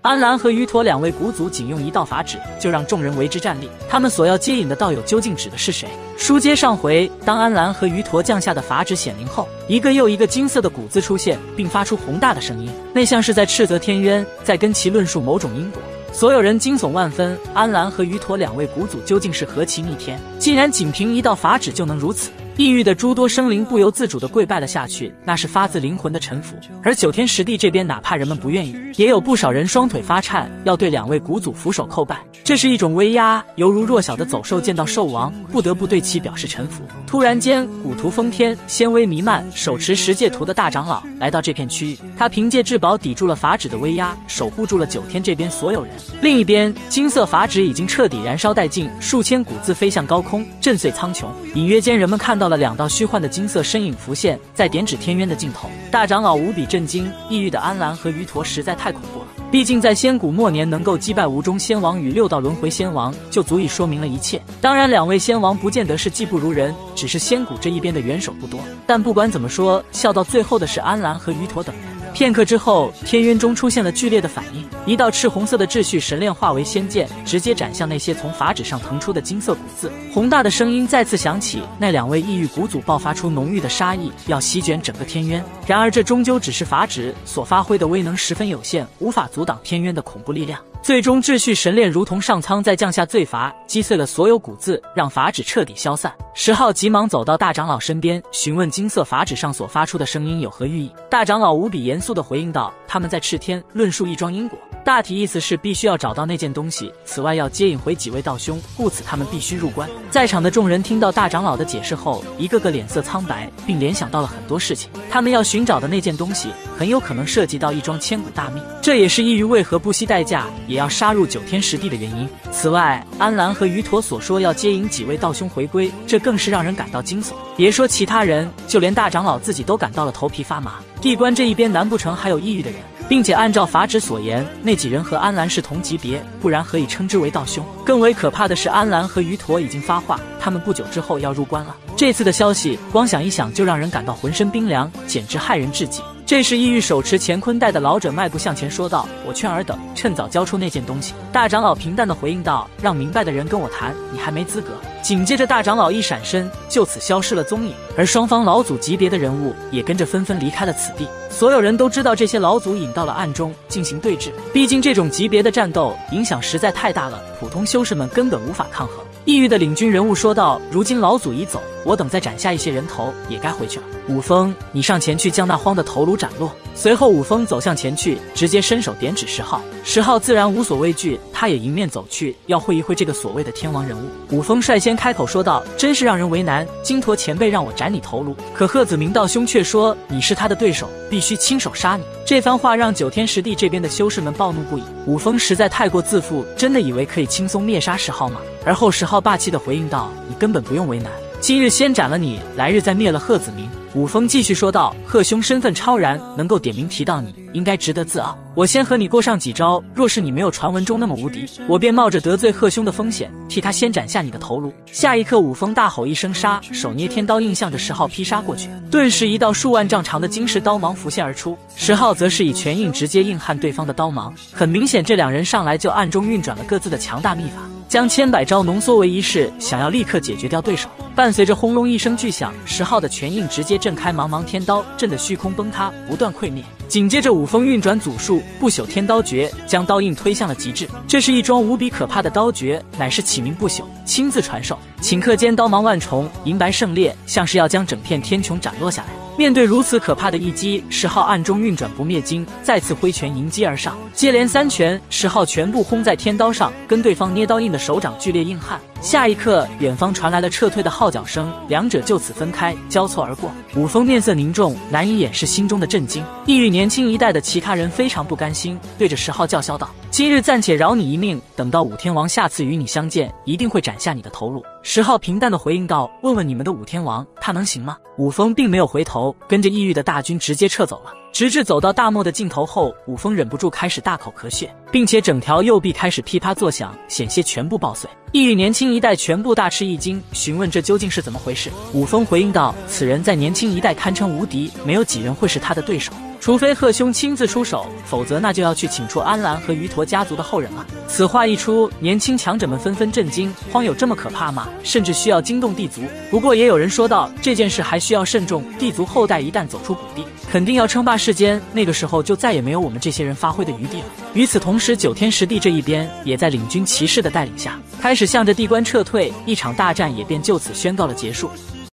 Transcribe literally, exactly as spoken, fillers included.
安澜和于陀两位古祖仅用一道法旨，就让众人为之战栗。他们所要接引的道友究竟指的是谁？书接上回，当安澜和于陀降下的法旨显灵后，一个又一个金色的古字出现，并发出宏大的声音，那像是在斥责天渊，在跟其论述某种因果。所有人惊悚万分，安澜和于陀两位古祖究竟是何其逆天，竟然仅凭一道法旨就能如此。异域的诸多生灵不由自主地跪拜了下去，那是发自灵魂的臣服。而九天十地这边，哪怕人们不愿意，也有不少人双腿发颤，要对两位古祖俯首叩拜。这是一种威压，犹如弱小的走兽见到兽王，不得不对其表示臣服。突然间，古图封天，仙威弥漫，手持十界图的大长老来到这片区域，他凭借至宝抵住了法旨的威压，守护住了九天这边所有人。另一边，金色法旨已经彻底燃烧殆尽，数千古字飞向高空，震碎苍穹。隐约间，人们看到到了两道虚幻的金色身影浮现，在点指天渊的尽头。大长老无比震惊，异域的安澜和于陀实在太恐怖了。毕竟在仙古末年能够击败无中仙王与六道轮回仙王，就足以说明了一切。当然，两位仙王不见得是技不如人，只是仙古这一边的元首不多。但不管怎么说，笑到最后的是安澜和于陀等人。片刻之后，天渊中出现了剧烈的反应，一道赤红色的秩序神链化为仙剑，直接斩向那些从法旨上腾出的金色古字。宏大的声音再次响起，那两位异域古祖爆发出浓郁的杀意，要席卷整个天渊。然而这终究只是法旨所发挥的威能十分有限，无法阻挡天渊的恐怖力量。最终秩序神链如同上苍在降下罪罚，击碎了所有古字，让法旨彻底消散。石浩急忙走到大长老身边，询问金色法旨上所发出的声音有何寓意。大长老无比严肃地回应道，他们在赤天论述一桩因果，大体意思是必须要找到那件东西，此外要接引回几位道兄，故此他们必须入关。在场的众人听到大长老的解释后，一个个脸色苍白，并联想到了很多事情。他们要寻找的那件东西很有可能涉及到一桩千古大秘，这也是异域为何不惜代价也要杀入九天十地的原因。此外，安澜和于陀所说要接引几位道兄回归，这更是让人感到惊悚。别说其他人，就连大长老自己都感到了头皮发麻。地关这一边难不成还有异域的人？并且按照法旨所言，那几人和安澜是同级别，不然何以称之为道兄？更为可怕的是，安澜和于陀已经发话，他们不久之后要入关了。这次的消息，光想一想就让人感到浑身冰凉，简直骇人至极。这时，异域手持乾坤袋的老者迈步向前说道：“我劝尔等趁早交出那件东西。”大长老平淡地回应道：“让明白的人跟我谈，你还没资格。”紧接着，大长老一闪身，就此消失了踪影，而双方老祖级别的人物也跟着纷纷离开了此地。所有人都知道这些老祖引到了暗中进行对峙，毕竟这种级别的战斗影响实在太大了，普通修士们根本无法抗衡。异域的领军人物说道：“如今老祖已走，我等再斩下一些人头，也该回去了。武风，你上前去将那荒的头颅斩落。”随后，武风走向前去，直接伸手点指石浩。石浩自然无所畏惧，他也迎面走去，要会一会这个所谓的天王人物。武风率先开口说道：“真是让人为难，金陀前辈让我斩你头颅，可贺子明道兄却说你是他的对手，必须亲手杀你。”这番话让九天十地这边的修士们暴怒不已。武风实在太过自负，真的以为可以轻松灭杀石浩吗？而后石浩霸气地回应道：“你根本不用为难，今日先斩了你，来日再灭了贺子明。”武风继续说道：“贺兄身份超然，能够点名提到你，应该值得自傲。我先和你过上几招，若是你没有传闻中那么无敌，我便冒着得罪贺兄的风险，替他先斩下你的头颅。”下一刻，武风大吼一声杀，手捏天刀印向着石浩劈杀过去。顿时，一道数万丈长的金石刀芒浮现而出，石浩则是以拳印直接硬撼对方的刀芒。很明显，这两人上来就暗中运转了各自的强大秘法，将千百招浓缩为一式，想要立刻解决掉对手。伴随着轰隆一声巨响，石浩的拳印直接震开茫茫天刀，震得虚空崩塌，不断溃灭。紧接着，武风运转祖术不朽天刀诀，将刀印推向了极致。这是一桩无比可怕的刀诀，乃是启明不朽，亲自传授。顷刻间，刀芒万重，银白盛烈，像是要将整片天穹斩落下来。面对如此可怕的一击，石浩暗中运转不灭经，再次挥拳迎击而上，接连三拳，石浩全部轰在天刀上，跟对方捏刀印的手掌剧烈硬汉。下一刻，远方传来了撤退的号角声，两者就此分开，交错而过。武风面色凝重，难以掩饰心中的震惊。异域年轻一代的其他人非常不甘心，对着石浩叫嚣道：“今日暂且饶你一命，等到武天王下次与你相见，一定会斩下你的头颅。”石浩平淡地回应道：“问问你们的武天王，他能行吗？”武风并没有回头，跟着异域的大军直接撤走了。直至走到大漠的尽头后，武风忍不住开始大口咳血，并且整条右臂开始噼啪作响，险些全部爆碎。异域年轻一代全部大吃一惊，询问这究竟是怎么回事。武风回应道：“此人在年轻一代堪称无敌，没有几人会是他的对手。” 除非贺兄亲自出手，否则那就要去请出安澜和鱼驼家族的后人了。此话一出，年轻强者们纷纷震惊，荒有这么可怕吗？甚至需要惊动地族。不过也有人说道，这件事还需要慎重，地族后代一旦走出谷地，肯定要称霸世间，那个时候就再也没有我们这些人发挥的余地了。与此同时，九天十地这一边也在领军骑士的带领下，开始向着地关撤退，一场大战也便就此宣告了结束。